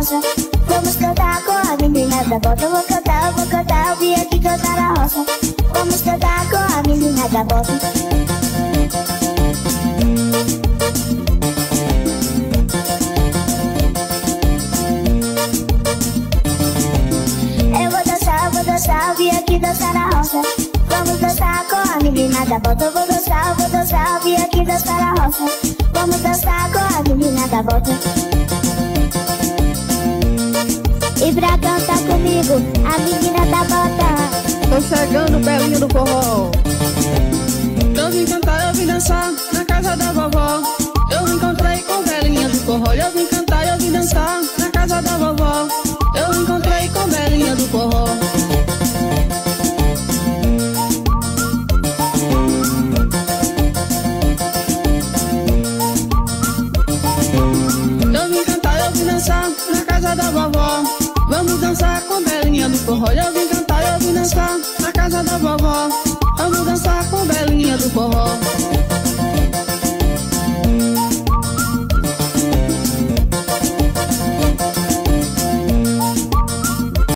roça. Vamos cantar com a menina da bota. Eu vou cantar, eu vim aqui cantar na roça. Vamos cantar com a menina da bota. Eu vou dançar, eu vim aqui dançar na roça. Vamos dançar com a menina da bota. Eu vou dançar, eu vim aqui dançar na roça. Vamos dançar com a menina da bota. E pra cantar comigo, a menina da bota. Tô chegando, belinho do forró. Eu vim cantar, eu vim dançar na casa da vovó. Eu me encontrei com belinha do forró. Eu vim cantar, eu vim dançar na casa da vovó. Eu me encontrei com belinha do forró. Eu vim cantar, eu vim dançar na casa da vovó. Vamos dançar com belinha do forró. Eu vim cantar, eu vim dançar na casa da vovó.